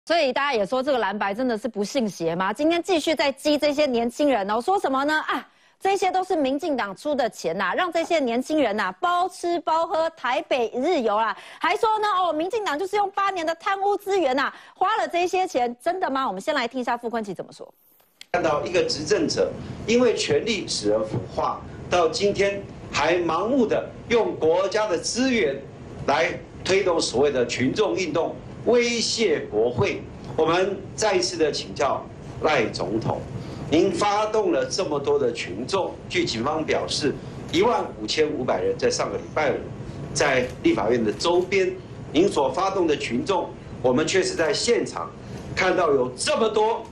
所以大家也说这个蓝白真的是不信邪吗？今天继续在激这些年轻人哦，说什么呢？啊，这些都是民进党出的钱呐，让这些年轻人呐包吃包喝，台北一日游啦，还说呢哦，民进党就是用8年的贪污资源呐，花了这些钱，真的吗？我们先来听一下傅昆萁怎么说。 看到一个执政者因为权力使人腐化，到今天还盲目的用国家的资源来推动所谓的群众运动。 威胁国会，我们再一次的请教赖总统，您发动了这么多的群众，据警方表示，15500人在上个礼拜五，在立法院的周边，您所发动的群众，我们却是在现场看到有这么多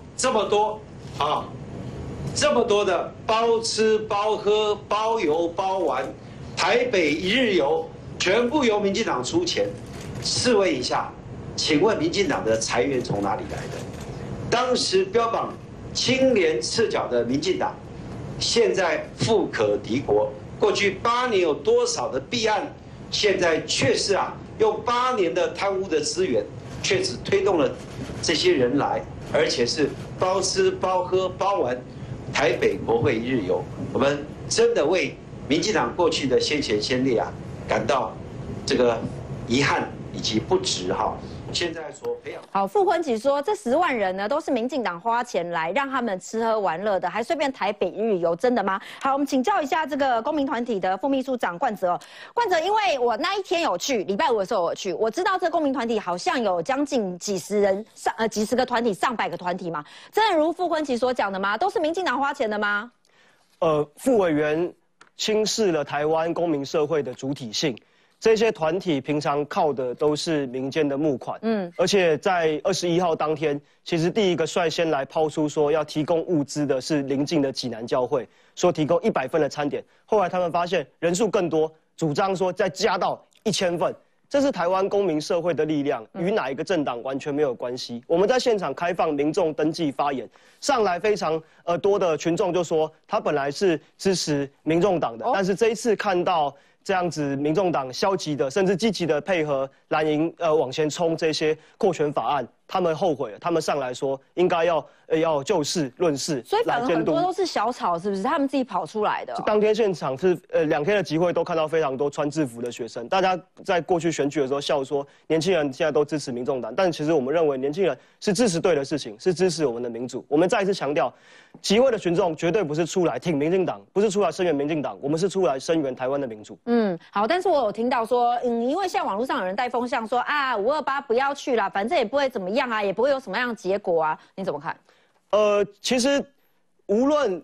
的包吃包喝、包游包玩，台北一日游，全部由民进党出钱。试问一下。 请问民进党的财源从哪里来的？当时标榜清廉赤脚的民进党，现在富可敌国。过去8年有多少的弊案？现在却是用8年的贪污的资源，却只推动了这些人来，而且是包吃包喝包玩，台北国会一日游。我们真的为民进党过去的先贤先烈感到这个遗憾以及不值哈。 现在所培养好，傅昆萁说，这10万人呢，都是民进党花钱来让他们吃喝玩乐的，还顺便台北一日游，真的吗？好，我们请教一下这个公民团体的副秘书长冠泽。冠泽，因为我那一天有去，礼拜5的时候我去，我知道这公民团体好像有将近几十个团体，上百个团体嘛。真的如傅昆萁所讲的吗？都是民进党花钱的吗？ 副委员轻视了台湾公民社会的主体性。 这些团体平常靠的都是民间的募款，而且在21号当天，其实第一个率先来抛出说要提供物资的是邻近的济南教会，说提供100份的餐点。后来他们发现人数更多，主张说再加到1000份。这是台湾公民社会的力量，与哪一个政党完全没有关系。我们在现场开放民众登记发言，上来非常多的群众就说他本来是支持民众党的，但是这一次看到。 这样子，民众党消极的，甚至积极的配合蓝营往前冲这些扩权法案，他们后悔了，他们上来说应该要就事论事， 所以反而很多都是小草，是不是？他们自己跑出来的、哦。 当天现场是2天的集会，都看到非常多穿制服的学生，大家在过去选举的时候笑说年轻人现在都支持民众党，但其实我们认为年轻人是支持对的事情，是支持我们的民主。我们再一次强调，集会的群众绝对不是出来挺民进党，不是出来声援民进党，我们是出来声援台湾的民主。 好，但是我有听到说，因为像网络上有人带风向说啊，528不要去啦，反正也不会怎么样啊，也不会有什么样的结果啊，你怎么看？ 其实无论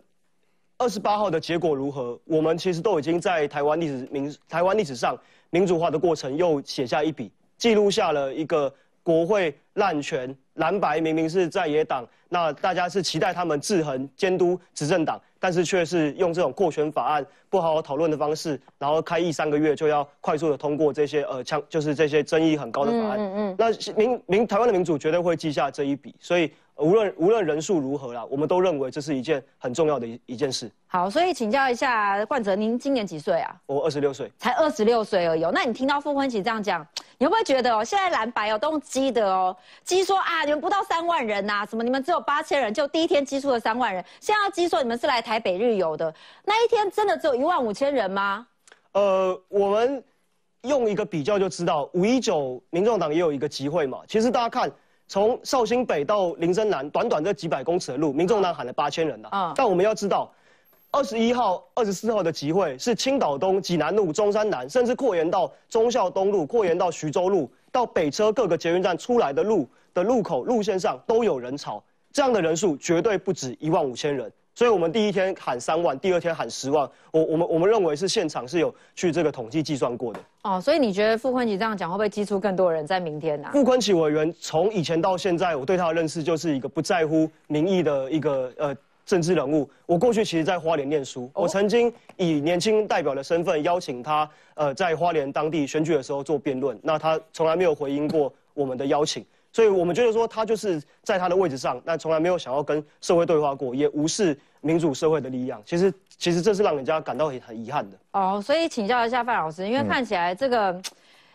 28号的结果如何，我们其实都已经在台湾历史上民主化的过程又写下一笔，记录下了一个国会滥权，蓝白明明是在野党，那大家是期待他们制衡监督执政党。 但是却是用这种扩权法案不好好讨论的方式，然后开议3个月就要快速的通过这些就是这些争议很高的法案。那台湾的民主绝对会记下这一笔，所以无论人数如何啦，我们都认为这是一件很重要的一件事。 好，所以请教一下冠泽，您今年几岁啊？ 我26岁， 才26岁而已。那你听到傅昆萁这样讲，你会不会觉得哦，现在蓝白都用激的哦，激说啊，你们不到3万人呐，什么你们只有8000人，就第一天激出了3万人，现在要激说你们是来台北日游的，那一天真的只有15000人吗？ 我们用一个比较就知道，519民众党也有一个集会嘛。其实大家看，从绍兴北到林森南，短短这几百公尺的路，民众党喊了8000人呐。但我们要知道，21号、24号的集会是青岛东、济南路、中山南，甚至扩延到忠孝东路、扩延到徐州路，到北车各个捷运站出来的路口路线上都有人潮，这样的人数绝对不止15000人。 所以，我们第一天喊3万，第2天喊10万。我们认为是现场是有去这个统计计算过的。 哦，所以你觉得傅昆萁这样讲会不会激出更多人在明天呢？ 傅昆萁委员从以前到现在，我对他的认识就是一个不在乎民意的一个政治人物。我过去其实在花莲念书，我曾经以年轻代表的身份邀请他在花莲当地选举的时候做辩论，那他从来没有回应过我们的邀请。 所以我们觉得说，他就是在他的位置上，但从来没有想要跟社会对话过，也无视民主社会的力量。其实这是让人家感到很遗憾的。 哦，所以请教一下范老师，因为看起来这个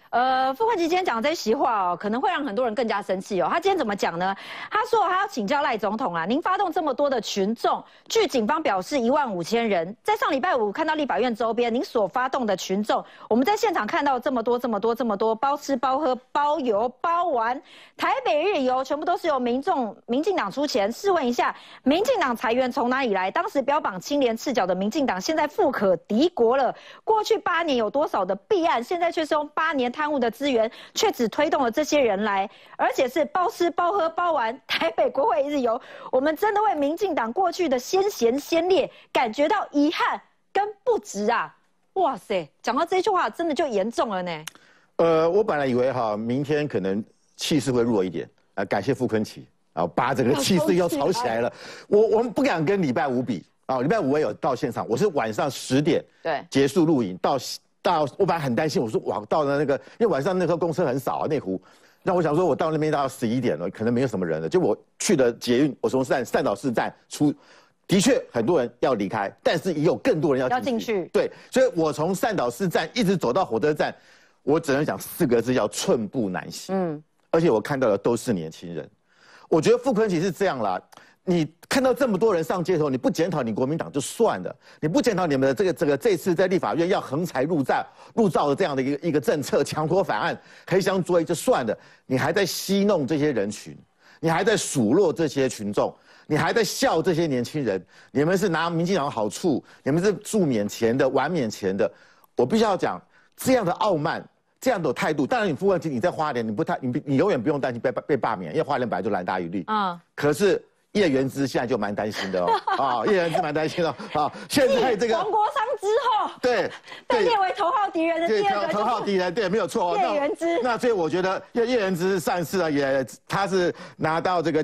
傅昆萁今天讲的这席话哦，可能会让很多人更加生气哦。他今天怎么讲呢？他说他要请教赖总统啊，您发动这么多的群众，据警方表示15000人，在上礼拜五看到立法院周边，您所发动的群众，我们在现场看到这么多，包吃包喝包游包玩，台北日游全部都是由民进党出钱。试问一下，民进党财源从哪里来？当时标榜清廉赤脚的民进党，现在富可敌国了。过去8年有多少的弊案，现在却是用8年贪污的资源，却只推动了这些人来，而且是包吃包喝包玩，台北国会一日游。我们真的为民进党过去的先贤先烈感觉到遗憾跟不值啊！哇塞，讲到这句话真的就严重了呢。 我本来以为明天可能气势会弱一点，感谢傅昆萁啊，把整个气势又炒起来了。我们不敢跟礼拜五比啊，礼拜五我也有到现场，我是晚上10点结束录影到我本来很担心，我说哇，到了那个，因为晚上那时候公车很少啊，内湖。那我想说，我到那边到11点了，可能没有什么人了。就我去了捷运，我从善导市站出，的确很多人要离开，但是也有更多人要进去。对，所以我从善导市站一直走到火车站，我只能讲4个字，叫寸步难行。而且我看到的都是年轻人。我觉得傅昆萁是这样啦。你看到这么多人上街头，你不检讨你国民党就算了，你不检讨你们的这次在立法院要横财入灶的这样的一个政策，强拖法案，黑箱作业就算了，你还在戏弄这些人群，你还在数落这些群众，你还在笑这些年轻人，你们是拿民进党的好处，你们是住免钱的，玩免钱的。我必须要讲，这样的傲慢，这样的态度，当然你傅昆萁你在花莲，你永远不用担心被罢免，因为花莲本来就蓝大于绿。可是叶元之现在就蛮担心的哦，叶元之蛮担心的啊。现在这个黄国昌之后， 对， 被列为头号敌人的第二个， 头号敌人，对，没有错。 叶元之， 那所以我觉得叶元之上次啊，他是拿到这个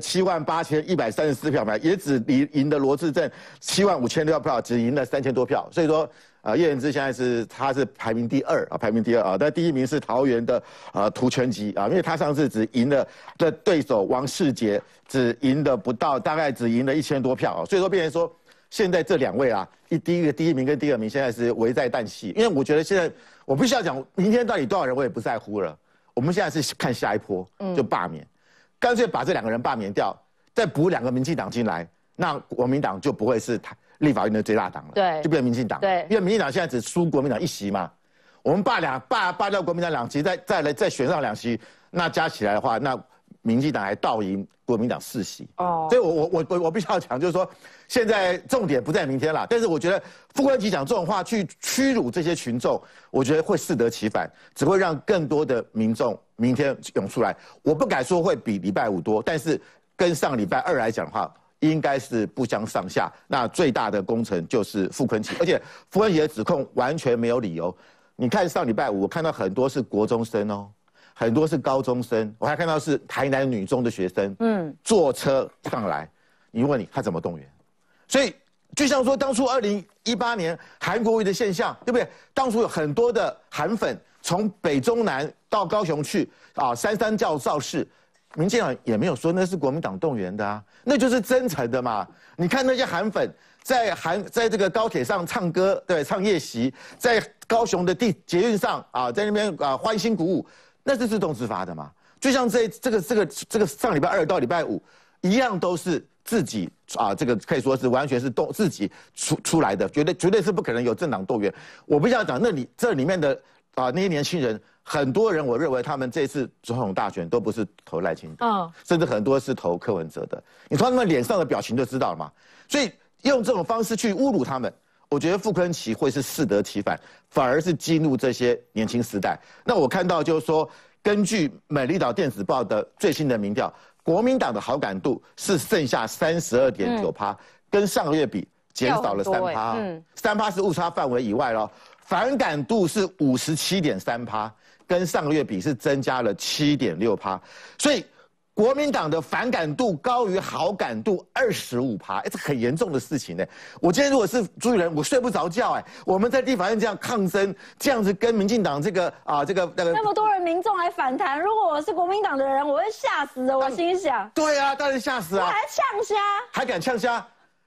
78134票嘛，也只赢的罗致政75000票，只赢了3000多票，所以说。叶元之现在他是排名第2啊，排名第2啊，但第1名是桃园的涂全集啊，因为他上次只赢了的对手王世杰只赢了不到，大概只赢了1000多票啊，所以说变成说现在这2位啊，第一名跟第2名现在是危在旦夕，因为我觉得现在我必须要讲，明天到底多少人我也不在乎了，我们现在是看下一波就罢免，干脆把这2个人罢免掉，再补2个民进党进来，那国民党就不会是立法院的最大党了， 对， 就变成民进党， 对， 因为民进党现在只输国民党1席嘛，我们罢掉国民党2席，再选上2席，那加起来的话，那民进党还倒赢国民党4席，所以我必须要讲，就是说现在重点不在明天了，但是我觉得傅昆萁讲这种话去屈辱这些群众，我觉得会适得其反，只会让更多的民众明天涌出来，我不敢说会比礼拜五多，但是跟上礼拜2来讲的话。应该是不相上下，那最大的功臣就是傅昆萁，而且傅昆萁的指控完全没有理由。你看上礼拜五，我看到很多是国中生哦，很多是高中生，我还看到是台南女中的学生，坐车上来，你问他怎么动员？所以就像说当初2018年韩国瑜的现象，对不对？当初有很多的韩粉从北中南到高雄去啊，33造势。民进党也没有说那是国民党动员的啊，那就是真诚的嘛。你看那些韩粉在这个高铁上唱歌，对，唱夜袭，在高雄的捷运上啊，在那边欢欣鼓舞，那是自动自发的嘛。就像这个上礼拜2到礼拜5一样，都是自己啊，这个可以说是完全是自己出来的，绝对是不可能有政党动员。我不要讲这里面的那些年轻人。很多人我认为他们这次总统大选都不是投赖清德，甚至很多是投柯文哲的。你从他们脸上的表情就知道了嘛。所以用这种方式去侮辱他们，我觉得傅昆萁会是适得其反，反而是激怒这些年轻时代。那我看到就是说，根据美丽岛电子报的最新的民调，国民党的好感度是剩下32.9%，跟上个月比减少了3%，3%是误差范围以外咯。反感度是57.3%，跟上个月比是增加了7.6%，所以国民党的反感度高于好感度25%，这很严重的事情呢。我今天如果是朱立伦，我睡不着觉我们在立法院这样抗争，这样子跟民进党那么多人民众来反弹，如果我是国民党的人，我会吓死的。我心想， 对啊，当然吓死啊， 还呛虾， 还敢呛虾。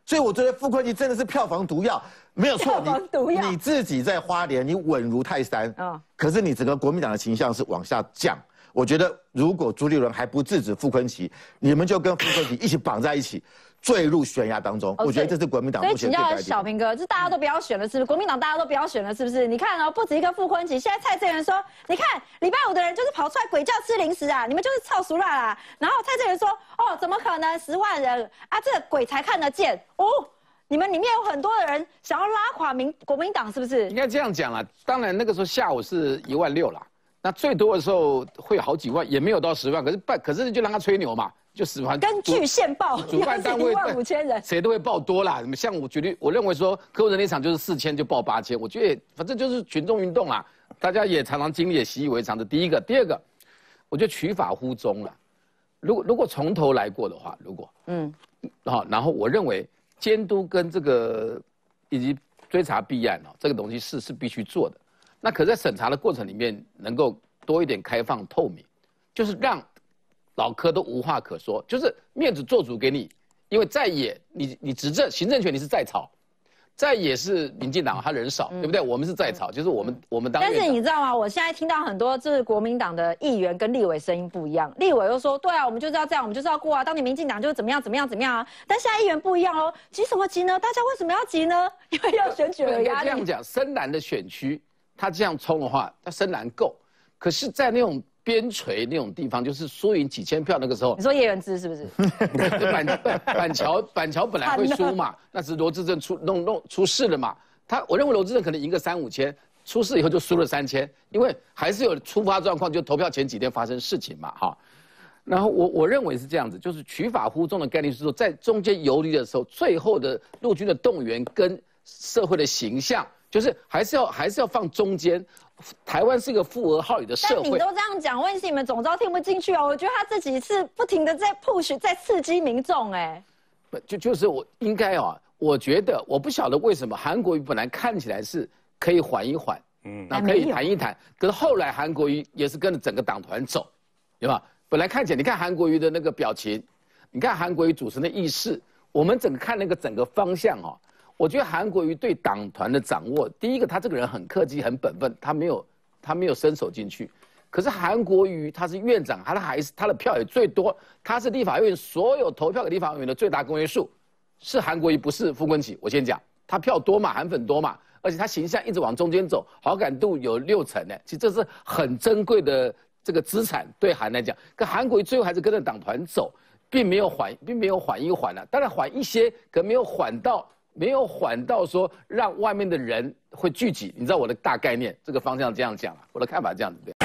所以我觉得傅昆萁真的是票房毒药，没有错。你自己在花莲，你稳如泰山，可是你整个国民党的形象是往下降。我觉得如果朱立伦还不制止傅昆萁，你们就跟傅昆萁一起绑在一起。坠入悬崖当中，我觉得这是国民党目前最该。 所以请教小平哥，这大家都不要选了，是不是？国民党大家都不要选了，是不是？你看哦，不止一个傅昆萁，现在蔡正元说，你看礼拜五的人就是跑出来鬼叫吃零食啊，你们就是操俗辣啦。然后蔡正元说，哦，怎么可能10万人啊？这鬼才看得见哦。你们里面有很多的人想要拉垮国民党，是不是？ 应该这样讲啦。当然那个时候下午是16000啦，那最多的时候会有好几万，也没有到10万，可是就让他吹牛嘛。就10万， 根据宪报， 主办单位 15000人， 谁都会报多啦。像我举例，我认为说柯文哲那场就是4000就报8000，我觉得反正就是群众运动啦，大家也常常经历，也习以为常的。第一个，第二个，我觉得取法乎中了。如果从头来过的话，好，然后我认为监督跟这个以及追查弊案这个东西是必须做的。那可在审查的过程里面，能够多一点开放透明，就是让老柯都无话可说，就是面子做主给你，因为在野你执政行政权你是在朝，在野是民进党他人少，对不对？我们是在朝，就是我们当。 但是你知道吗？我现在听到很多就是国民党的议员跟立委声音不一样，立委又说对啊，我们就是要这样，我们就是要过啊，当年民进党就是怎么样啊，但现在议员不一样哦，急什么急呢？大家为什么要急呢？因为要选举有压力。 这样讲，深蓝的选区他这样冲的话，他深蓝够，可是，在那种边陲那种地方，就是输赢几千票那个时候， 你说叶元之是不是？ 板桥本来会输嘛，那是罗致政出事了嘛。我认为罗致政可能赢个3-5千，出事以后就输了3000，因为还是有突发状况，就投票前几天发生事情嘛，哈。然后我认为是这样子，就是取法乎中的概念是说，在中间游离的时候，最后的陆军的动员跟社会的形象，就是还是要放中间。台湾是一个富俄号里的社会， 但你都这样讲，问题是你们总召听不进去哦。我觉得他自己是不停的在 push， 在刺激民众，哎， 就是我应该我觉得我不晓得为什么韩国瑜本来看起来是可以缓一缓，那可以谈一谈，可是后来韩国瑜也是跟着整个党团走，对吧？本来看起来，你看韩国瑜的那个表情，你看韩国瑜主持的议事，我们看那个整个方向我觉得韩国瑜对党团的掌握，第一个他这个人很客气、很本分，他没有伸手进去。可是韩国瑜他是院长，他的票也最多，他是立法院所有投票给立法委员的最大公约数，是韩国瑜，不是傅昆萁。我先讲，他票多嘛，韩粉多嘛，而且他形象一直往中间走，好感度有60%呢。其实这是很珍贵的这个资产，对韩来讲。可韩国瑜最后还是跟着党团走，并没有缓一缓了，当然缓一些，可没有缓到说让外面的人会聚集，你知道我的大概念，这个方向这样讲我的看法这样子。